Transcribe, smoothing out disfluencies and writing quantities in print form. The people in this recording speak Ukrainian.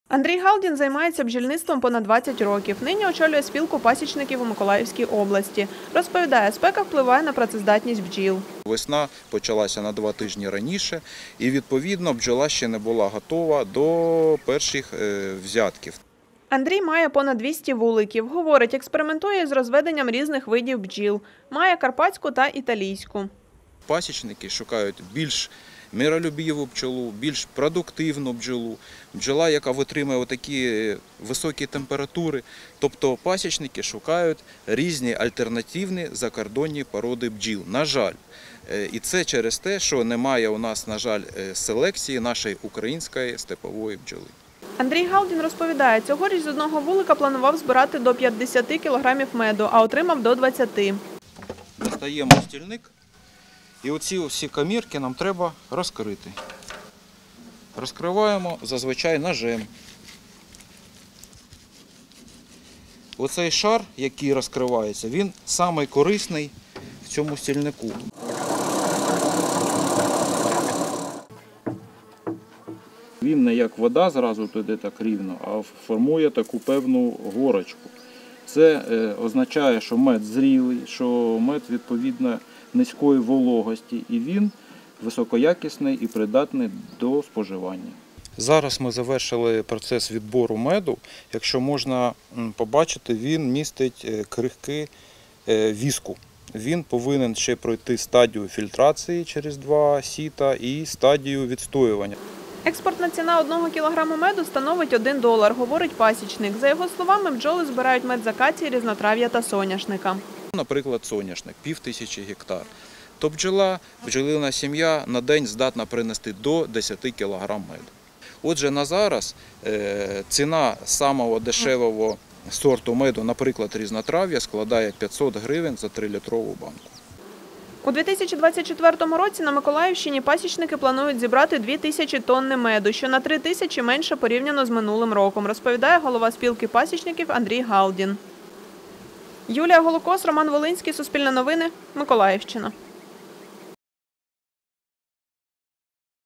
Андрій Галдін займається бджільництвом понад 20 років. Нині очолює спілку пасічників у Миколаївській області. Розповідає, спека впливає на працездатність бджіл. Весна почалася на 2 тижні раніше і, відповідно, бджола ще не була готова до перших взятків. Андрій має понад 200 вуликів. Говорить, експериментує з розведенням різних видів бджіл. Має карпатську та італійську. Пасічники шукають більш миролюбиву бджолу, більш продуктивну бджолу, бджола, яка витримує такі високі температури. Тобто пасічники шукають різні альтернативні закордонні породи бджіл. На жаль, і це через те, що немає у нас, на жаль, селекції нашої української степової бджоли. Андрій Галдін розповідає, цьогоріч з одного вулика планував збирати до 50 кілограмів меду, а отримав до 20. Достаємо стільник. І оці всі комірки нам треба розкрити. Розкриваємо зазвичай ножем. Оцей шар, який розкривається, він самий корисний в цьому стільнику. Він не як вода зразу туди так рівно, а формує таку певну горочку. Це означає, що мед зрілий, що мед відповідно низької вологості і він високоякісний і придатний до споживання. Зараз ми завершили процес відбору меду. Якщо можна побачити, він містить крихки віску. Він повинен ще пройти стадію фільтрації через 2 сіта і стадію відстоювання. Експортна ціна 1 кілограму меду становить $1, говорить пасічник. За його словами, бджоли збирають мед з акації, різнотрав'я та соняшника. Наприклад, соняшник – 5000 гектар. То бджолина сім'я на день здатна принести до 10 кг меду. Отже, на зараз ціна самого дешевого сорту меду, наприклад, різнотрав'я, складає 500 гривень за 3-літрову банку. У 2024 році на Миколаївщині пасічники планують зібрати 2000 тонни меду, що на 3000 менше порівняно з минулим роком, розповідає голова спілки пасічників Андрій Галдін. Юлія Голокос, Роман Волинський, Суспільне новини, Миколаївщина.